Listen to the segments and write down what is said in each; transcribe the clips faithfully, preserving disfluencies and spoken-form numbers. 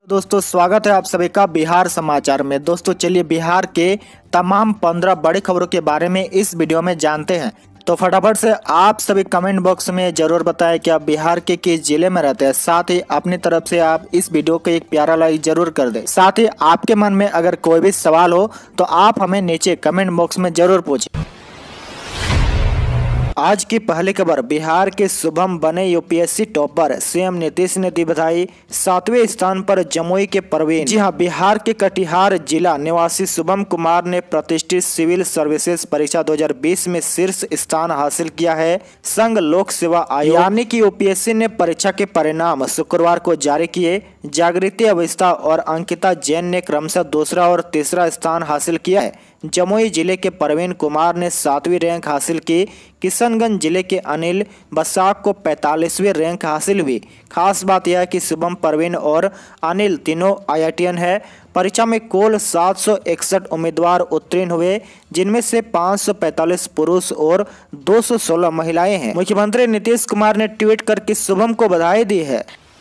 दोस्तों स्वागत है आप सभी का बिहार समाचार में। दोस्तों चलिए बिहार के तमाम पंद्रह बड़ी खबरों के बारे में इस वीडियो में जानते हैं। तो फटाफट से आप सभी कमेंट बॉक्स में जरूर बताएं कि आप बिहार के किस जिले में रहते हैं। साथ ही अपनी तरफ से आप इस वीडियो को एक प्यारा लाइक जरूर कर दें। साथ ही आपके मन में अगर कोई भी सवाल हो तो आप हमें नीचे कमेंट बॉक्स में जरूर पूछें। आज की पहली खबर, बिहार के शुभम बने यूपीएससी टॉपर, सीएम नीतीश ने दी बधाई। सातवें स्थान पर जमुई के परवीन। जी हां, बिहार के कटिहार जिला निवासी शुभम कुमार ने प्रतिष्ठित सिविल सर्विसेज परीक्षा दो हज़ार बीस में शीर्ष स्थान हासिल किया है। संघ लोक सेवा आयोग यानी कि यूपीएससी ने परीक्षा के परिणाम शुक्रवार को जारी किए। जागृति अवस्था और अंकिता जैन ने क्रमशः दूसरा और तीसरा स्थान हासिल किया है। जमुई जिले के परवीन कुमार ने सातवीं रैंक हासिल की। किशनगंज जिले के अनिल बसाक को पैंतालीसवीं रैंक हासिल हुई। खास बात यह है कि शुभम, परवीन और अनिल तीनों आईआईटीएन है। परीक्षा में कुल सात सौ इकसठ उम्मीदवार उत्तीर्ण हुए, जिनमें से पाँच सौ पैंतालीस पुरुष और दो सौ सोलह महिलाएं हैं। मुख्यमंत्री नीतीश कुमार ने ट्वीट करके शुभम को बधाई दी है।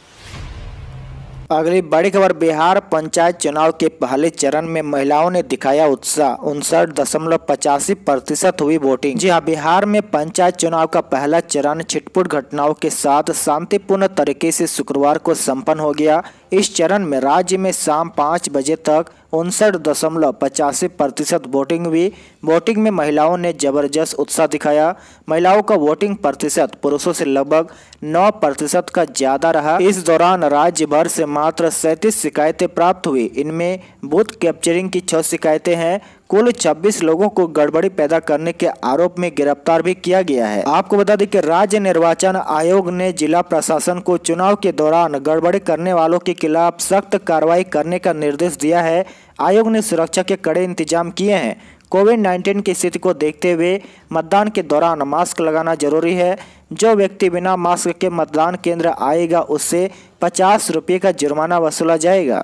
अगली बड़ी खबर, बिहार पंचायत चुनाव के पहले चरण में महिलाओं ने दिखाया उत्साह। उनसठ दशमलव पचासी प्रतिशत हुई वोटिंग। जी हाँ, बिहार में पंचायत चुनाव का पहला चरण छिटपुट घटनाओं के साथ शांतिपूर्ण तरीके से शुक्रवार को संपन्न हो गया। इस चरण में राज्य में शाम पाँच बजे तक उनसठ दशमलव पचासी प्रतिशत वोटिंग हुई। वोटिंग में महिलाओं ने जबरदस्त उत्साह दिखाया। महिलाओं का वोटिंग प्रतिशत पुरुषों से लगभग नौ प्रतिशत का ज्यादा रहा। इस दौरान राज्य भर से मात्र सैंतीस शिकायतें प्राप्त हुई। इनमें बूथ कैप्चरिंग की छह शिकायतें हैं। कुल छब्बीस लोगों को गड़बड़ी पैदा करने के आरोप में गिरफ्तार भी किया गया है। आपको बता दें कि राज्य निर्वाचन आयोग ने जिला प्रशासन को चुनाव के दौरान गड़बड़ी करने वालों के खिलाफ सख्त कार्रवाई करने का निर्देश दिया है। आयोग ने सुरक्षा के कड़े इंतजाम किए हैं। कोविड नाइन्टीन की स्थिति को देखते हुए मतदान के दौरान मास्क लगाना जरूरी है। जो व्यक्ति बिना मास्क के मतदान केंद्र आएगा उससे पचास रुपये का जुर्माना वसूला जाएगा।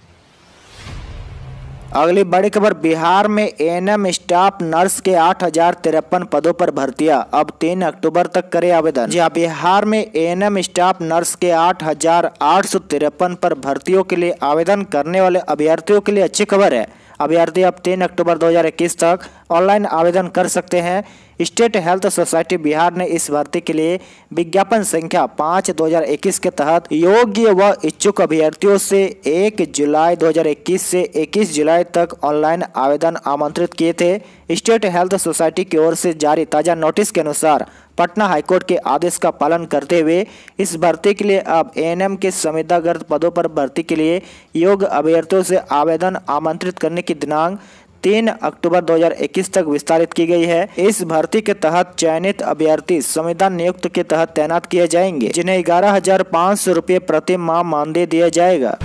अगली बड़ी खबर, बिहार में एएनएम स्टाफ नर्स के आठ हजार तिरपन पदों पर भर्तियां, अब तीन अक्टूबर तक करे आवेदन। जी हाँ, बिहार में एएनएम स्टाफ नर्स के आठ हजार आठ सौ तिरपन पर भर्तियों के लिए आवेदन करने वाले अभ्यर्थियों के लिए अच्छी खबर है। अभ्यर्थी अब तीन अक्टूबर दो हज़ार इक्कीस तक ऑनलाइन आवेदन कर सकते हैं। स्टेट हेल्थ सोसाइटी बिहार ने इस भर्ती के लिए विज्ञापन संख्या पाँच दो हज़ार इक्कीस के तहत योग्य व इच्छुक अभ्यर्थियों से एक जुलाई दो हज़ार इक्कीस से इक्कीस जुलाई तक ऑनलाइन आवेदन आमंत्रित किए थे। स्टेट हेल्थ सोसाइटी की ओर से जारी ताज़ा नोटिस के अनुसार पटना हाईकोर्ट के आदेश का पालन करते हुए इस भर्ती के लिए अब एएनएम के संविदागत पदों पर भर्ती के लिए योग्य अभ्यर्थियों से आवेदन आमंत्रित करने की दिनांक तीन अक्टूबर दो हज़ार इक्कीस तक विस्तारित की गई है। इस भर्ती के तहत चयनित अभ्यर्थी संविदा नियुक्त के तहत तैनात किए जाएंगे, जिन्हें ग्यारह हजार पाँच सौ रुपये प्रति माह मानदेय दिया जाएगा।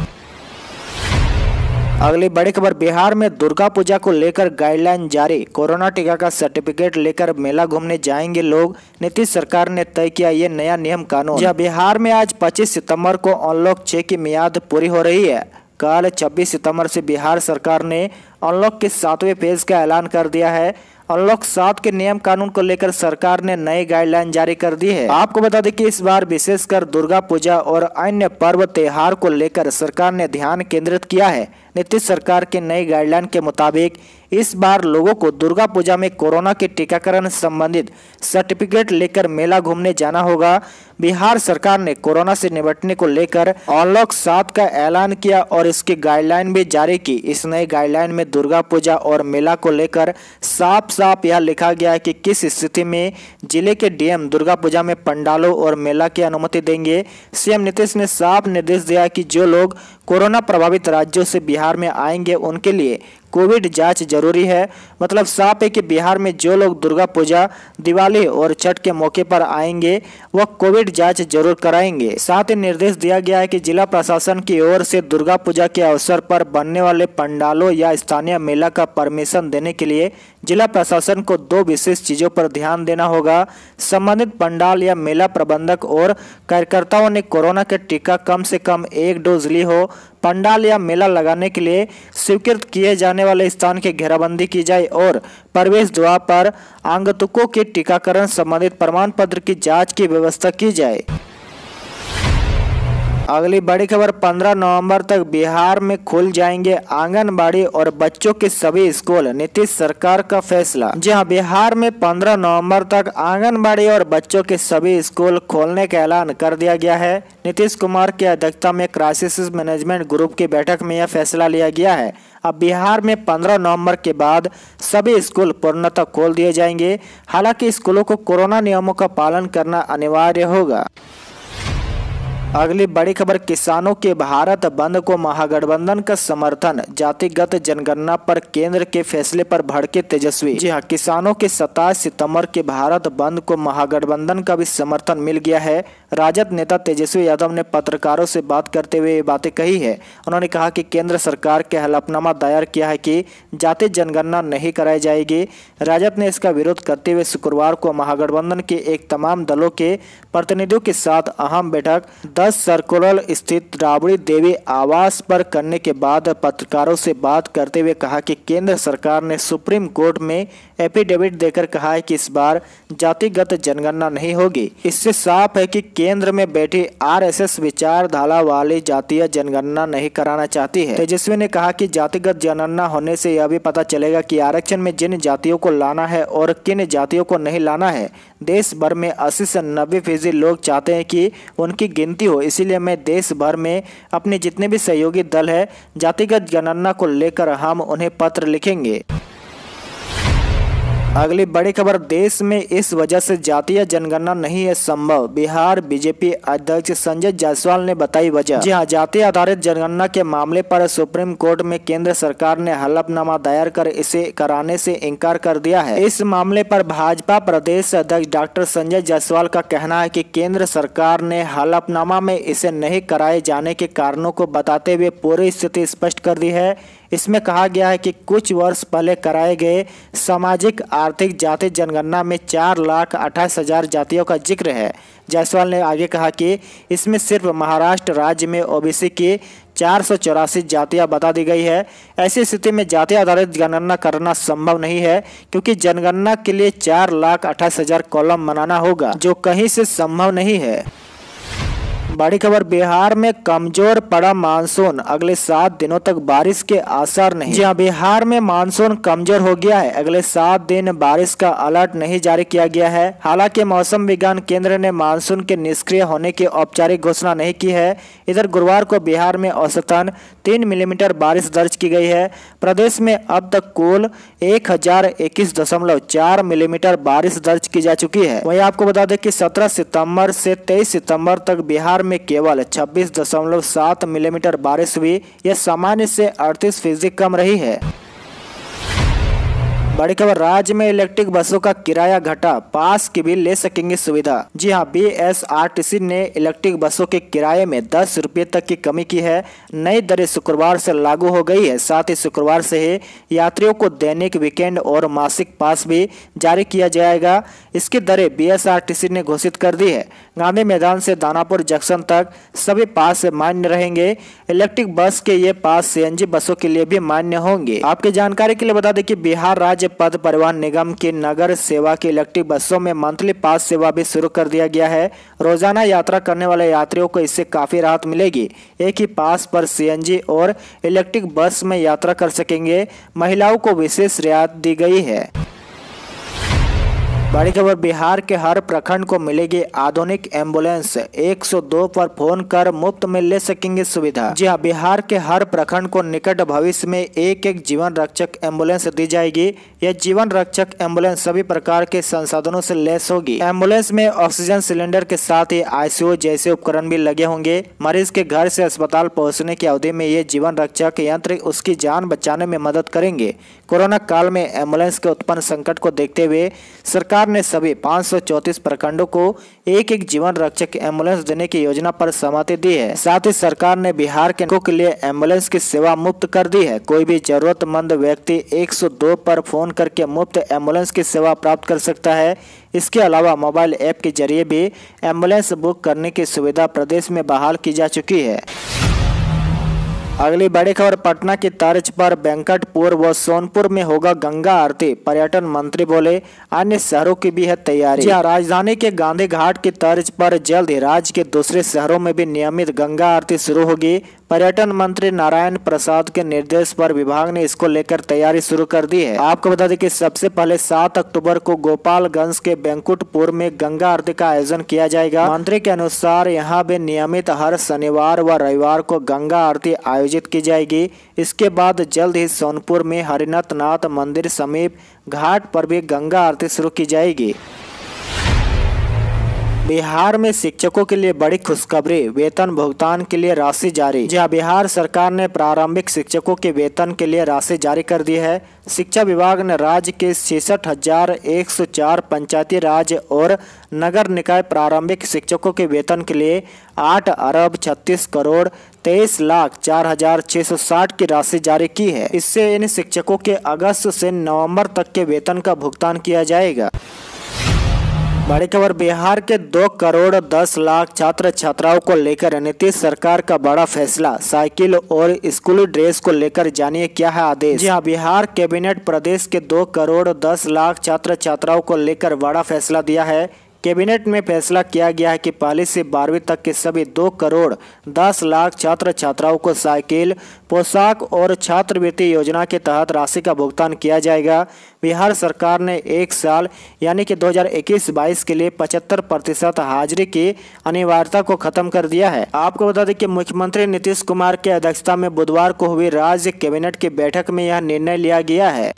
अगली बड़ी खबर, बिहार में दुर्गा पूजा को लेकर गाइडलाइन जारी। कोरोना टीका का सर्टिफिकेट लेकर मेला घूमने जाएंगे लोग, नीतीश सरकार ने तय किया ये नया नियम कानून। जब बिहार में आज पच्चीस सितंबर को अनलॉक छह की मियाद पूरी हो रही है। कल छब्बीस सितंबर से बिहार सरकार ने अनलॉक के सातवें फेज का ऐलान कर दिया है। अनलॉक सात के नियम कानून को लेकर सरकार ने नई गाइडलाइन जारी कर दी है। आपको बता दें कि इस बार विशेषकर दुर्गा पूजा और अन्य पर्व त्योहार को लेकर सरकार ने ध्यान केंद्रित किया है। नीतीश सरकार के नई गाइडलाइन के मुताबिक इस बार लोगों को दुर्गा पूजा में कोरोना के टीकाकरण संबंधित सर्टिफिकेट लेकर मेला घूमने जाना होगा। बिहार सरकार ने कोरोना से निपटने को लेकर अनलॉक सात का ऐलान किया और इसकी गाइडलाइन भी जारी की। इस नई गाइडलाइन में दुर्गा पूजा और मेला को लेकर साफ साफ यह लिखा गया है कि किस स्थिति में जिले के डीएम दुर्गा पूजा में पंडालों और मेला की अनुमति देंगे। सीएम नीतीश ने साफ निर्देश दिया कि जो लोग कोरोना प्रभावित राज्यों से बिहार में आएंगे उनके लिए कोविड जांच जरूरी है। मतलब साफ है कि बिहार में जो लोग दुर्गा पूजा, दिवाली और छठ के मौके पर आएंगे वह कोविड जांच जरूर कराएंगे। साथ ही निर्देश दिया गया है कि जिला प्रशासन की ओर से दुर्गा पूजा के अवसर पर बनने वाले पंडालों या स्थानीय मेला का परमिशन देने के लिए जिला प्रशासन को दो विशेष चीजों पर ध्यान देना होगा। संबंधित पंडाल या मेला प्रबंधक और कार्यकर्ताओं ने कोरोना के टीका कम से कम एक डोज ली हो। पंडाल या मेला लगाने के लिए स्वीकृत किए जाने वाले स्थान की घेराबंदी की जाए और प्रवेश द्वार पर आगंतुकों के टीकाकरण संबंधित प्रमाण पत्र की जांच की व्यवस्था की जाए। अगली बड़ी खबर, पंद्रह नवंबर तक बिहार में खुल जाएंगे आंगनबाड़ी और बच्चों के सभी स्कूल, नीतीश सरकार का फैसला। जी हां, बिहार में पंद्रह नवंबर तक आंगनबाड़ी और बच्चों के सभी स्कूल खोलने का ऐलान कर दिया गया है। नीतीश कुमार की अध्यक्षता में क्राइसिस मैनेजमेंट ग्रुप की बैठक में यह फैसला लिया गया है। अब बिहार में पंद्रह नवंबर के बाद सभी स्कूल पूर्णतः खोल दिए जाएंगे। हालांकि स्कूलों को कोरोना नियमों का पालन करना अनिवार्य होगा। अगली बड़ी खबर, किसानों के भारत बंद को महागठबंधन का समर्थन, जातिगत जनगणना पर केंद्र के फैसले पर भड़के तेजस्वी। जी हां, किसानों के सत्ताईस सितंबर के भारत बंद को महागठबंधन का भी समर्थन मिल गया है। राजद नेता तेजस्वी यादव ने पत्रकारों से बात करते हुए ये बातें कही है। उन्होंने कहा कि केंद्र सरकार के हलफनामा दायर किया है कि जाति जनगणना नहीं कराई जाएगी। राजद ने इसका विरोध करते हुए शुक्रवार को महागठबंधन के एक तमाम दलों के प्रतिनिधियों के साथ अहम बैठक दस सर्कुलर स्थित राबड़ी देवी आवास पर करने के बाद पत्रकारों से बात करते हुए कहा कि केंद्र सरकार ने सुप्रीम कोर्ट में एफिडेविट देकर कहा है कि इस बार जातिगत जनगणना नहीं होगी। इससे साफ है कि केंद्र में बैठी आरएसएस विचारधारा वाली जातीय जनगणना नहीं कराना चाहती है। तेजस्वी ने कहा कि जातिगत जनगणना होने से यह भी पता चलेगा कि आरक्षण में जिन जातियों को लाना है और किन जातियों को नहीं लाना है। देश भर में अस्सी से नब्बे फीसदी लोग चाहते हैं कि उनकी गिनती हो, इसीलिए मैं देश भर में अपने जितने भी सहयोगी दल है जातिगत जनगणना को लेकर हम उन्हें पत्र लिखेंगे। अगली बड़ी खबर, देश में इस वजह से जातीय जनगणना नहीं है संभव, बिहार बीजेपी अध्यक्ष संजय जायसवाल ने बताई वजह। जी हां, जाति आधारित जनगणना के मामले पर सुप्रीम कोर्ट में केंद्र सरकार ने हलफनामा दायर कर इसे कराने से इनकार कर दिया है। इस मामले पर भाजपा प्रदेश अध्यक्ष डॉक्टर संजय जायसवाल का कहना है कि केंद्र सरकार ने हलफनामा में इसे नहीं कराए जाने के कारणों को बताते हुए पूरी स्थिति स्पष्ट कर दी है। इसमें कहा गया है कि कुछ वर्ष पहले कराए गए सामाजिक आर्थिक जाति जनगणना में चार लाख अट्ठाईस हजार जातियों का जिक्र है। जायसवाल ने आगे कहा कि इसमें सिर्फ महाराष्ट्र राज्य में ओबीसी की चार सौ चौरासी जातियाँ बता दी गई है। ऐसी स्थिति में जाति आधारित जनगणना करना संभव नहीं है, क्योंकि जनगणना के लिए चार लाख अट्ठाईस हजार कॉलम बनाना होगा, जो कहीं से संभव नहीं है। बड़ी खबर, बिहार में कमजोर पड़ा मानसून, अगले सात दिनों तक बारिश के आसार नहीं। जी हां, बिहार में मानसून कमजोर हो गया है। अगले सात दिन बारिश का अलर्ट नहीं जारी किया गया है। हालांकि मौसम विज्ञान केंद्र ने मानसून के निष्क्रिय होने की औपचारिक घोषणा नहीं की है। इधर गुरुवार को बिहार में औसतन तीन मिलीमीटर बारिश दर्ज की गई है। प्रदेश में अब तक कुल एक हजार इक्कीस दशमलव चार मिलीमीटर बारिश दर्ज की जा चुकी है। वहीं आपको बता दें कि सत्रह सितम्बर से तेईस सितम्बर तक बिहार में केवल छब्बीस दशमलव सात मिलीमीटर बारिश हुई। यह सामान्य से अड़तीस फीसदी कम रही है। बड़ी खबर, राज्य में इलेक्ट्रिक बसों का किराया घटा, पास की भी ले सकेंगे सुविधा। जी हां, बीएसआरटीसी ने इलेक्ट्रिक बसों के किराए में दस रुपये तक की कमी की है। नई दरें शुक्रवार से लागू हो गई है। साथ ही शुक्रवार से ही यात्रियों को दैनिक, वीकेंड और मासिक पास भी जारी किया जाएगा। इसकी दरें बीएसआरटीसी ने घोषित कर दी है। गांधी मैदान से दानापुर जंक्शन तक सभी पास मान्य रहेंगे। इलेक्ट्रिक बस के ये पास सीएनजी बसों के लिए भी मान्य होंगे। आपकी जानकारी के लिए बता दें कि बिहार राज्य पथ परिवहन निगम की नगर सेवा की इलेक्ट्रिक बसों में मंथली पास सेवा भी शुरू कर दिया गया है। रोजाना यात्रा करने वाले यात्रियों को इससे काफी राहत मिलेगी। एक ही पास पर सीएनजी और इलेक्ट्रिक बस में यात्रा कर सकेंगे। महिलाओं को विशेष रियायत दी गई है। बड़ी खबर, बिहार के हर प्रखंड को मिलेगी आधुनिक एम्बुलेंस, एक सौ दो पर फोन कर मुफ्त में ले सकेंगे सुविधा। जी हां, बिहार के हर प्रखंड को निकट भविष्य में एक एक जीवन रक्षक एम्बुलेंस दी जाएगी। यह जीवन रक्षक एम्बुलेंस सभी प्रकार के संसाधनों से लैस होगी। एम्बुलेंस में ऑक्सीजन सिलेंडर के साथ ही आईसीयू जैसे उपकरण भी लगे होंगे। मरीज के घर से अस्पताल पहुँचने की अवधि में ये जीवन रक्षक यंत्र उसकी जान बचाने में मदद करेंगे। कोरोना काल में एम्बुलेंस के उत्पन्न संकट को देखते हुए सरकार ने सभी पाँच सौ चौंतीस प्रखंडों को एक एक जीवन रक्षक एम्बुलेंस देने की योजना पर सहमति दी है। साथ ही सरकार ने बिहार के लोगों के लिए एम्बुलेंस की सेवा मुफ्त कर दी है। कोई भी जरूरतमंद व्यक्ति एक सौ दो पर फोन करके मुफ्त एम्बुलेंस की सेवा प्राप्त कर सकता है। इसके अलावा मोबाइल ऐप के जरिए भी एम्बुलेंस बुक करने की सुविधा प्रदेश में बहाल की जा चुकी है। अगली बड़ी खबर, पटना की तर्ज पर वेंकटपुर व सोनपुर में होगा गंगा आरती, पर्यटन मंत्री बोले अन्य शहरों की भी है तैयारी। जी हाँ, राजधानी के गांधी घाट की तर्ज पर जल्द ही राज्य के दूसरे शहरों में भी नियमित गंगा आरती शुरू होगी। पर्यटन मंत्री नारायण प्रसाद के निर्देश पर विभाग ने इसको लेकर तैयारी शुरू कर दी है। आपको बता दें कि सबसे पहले सात अक्टूबर को गोपालगंज के वेंकटपुर में गंगा आरती का आयोजन किया जाएगा। मंत्री के अनुसार यहाँ भी नियमित हर शनिवार व रविवार को गंगा आरती आयोजित की जाएगी। इसके बाद जल्द ही सोनपुर में हरिनाथ नाथ मंदिर समीप घाट पर भी गंगा आरती शुरू की जाएगी। बिहार में शिक्षकों के लिए बड़ी खुशखबरी, वेतन भुगतान के लिए राशि जारी। जहां बिहार सरकार ने प्रारंभिक शिक्षकों के वेतन के लिए राशि जारी कर दी है। शिक्षा विभाग ने राज्य के छिसठ हजार एक सौ चार पंचायती राज और नगर निकाय प्रारंभिक शिक्षकों के वेतन के लिए आठ अरब छत्तीस करोड़ तेईस लाख चार हजार छह सौ साठ की राशि जारी की है। इससे इन शिक्षकों के अगस्त से नवंबर तक के वेतन का भुगतान किया जाएगा। बड़ी खबर, बिहार के दो करोड़ दस लाख छात्र छात्राओं को लेकर नीतीश सरकार का बड़ा फैसला, साइकिल और स्कूली ड्रेस को लेकर जानिए क्या है आदेश। जी हाँ, बिहार कैबिनेट प्रदेश के दो करोड़ दस लाख छात्र छात्राओं को लेकर बड़ा फैसला दिया है। कैबिनेट में फैसला किया गया है कि पहली से बारहवीं तक के सभी दो करोड़ दस लाख छात्र छात्राओं को साइकिल, पोशाक और छात्रवृत्ति योजना के तहत राशि का भुगतान किया जाएगा। बिहार सरकार ने एक साल यानी कि दो हज़ार इक्कीस बाईस के लिए पचहत्तर प्रतिशत हाजिरी की अनिवार्यता को खत्म कर दिया है। आपको बता दें कि मुख्यमंत्री नीतीश कुमार की अध्यक्षता में बुधवार को हुई राज्य कैबिनेट की बैठक में यह निर्णय लिया गया है।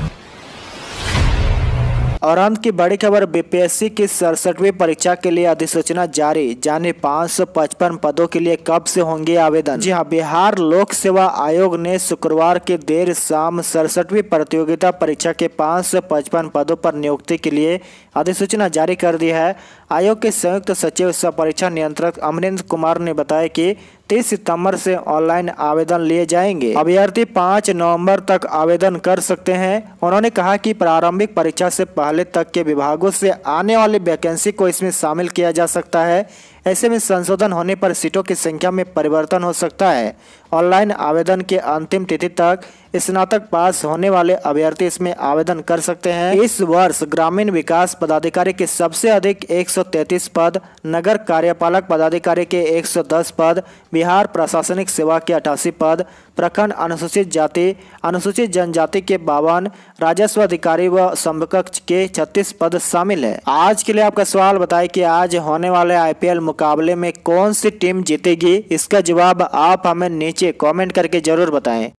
और अंत की बड़ी खबर, बीपीएससी की सड़सठवीं परीक्षा के लिए अधिसूचना जारी, जाने पाँच सौ पचपन पदों के लिए कब से होंगे आवेदन। जी हां, बिहार लोक सेवा आयोग ने शुक्रवार की देर शाम सड़सठवीं प्रतियोगिता परीक्षा के पाँच सौ पचपन पदों पर नियुक्ति के लिए अधिसूचना जारी कर दी है। आयोग के संयुक्त सचिव सह परीक्षा नियंत्रक अमरेंद्र कुमार ने बताया कि तीस सितंबर से ऑनलाइन आवेदन लिए जाएंगे। अभ्यर्थी पाँच नवंबर तक आवेदन कर सकते हैं। उन्होंने कहा कि प्रारंभिक परीक्षा से पहले तक के विभागों से आने वाली वैकेंसी को इसमें शामिल किया जा सकता है। ऐसे में संशोधन होने पर सीटों की संख्या में परिवर्तन हो सकता है। ऑनलाइन आवेदन के अंतिम तिथि तक स्नातक पास होने वाले अभ्यर्थी इसमें आवेदन कर सकते हैं। इस वर्ष ग्रामीण विकास पदाधिकारी के सबसे अधिक एक सौ तैंतीस पद, नगर कार्यपालक पदाधिकारी के एक सौ दस पद, बिहार प्रशासनिक सेवा के अठासी पद, प्रखंड अनुसूचित जाति अनुसूचित जनजाति के बावन, राजस्व अधिकारी व समकक्ष के छत्तीस पद शामिल है। आज के लिए आपका सवाल बताएं कि आज होने वाले आईपीएल मुकाबले में कौन सी टीम जीतेगी। इसका जवाब आप हमें नीचे कमेंट करके जरूर बताएं।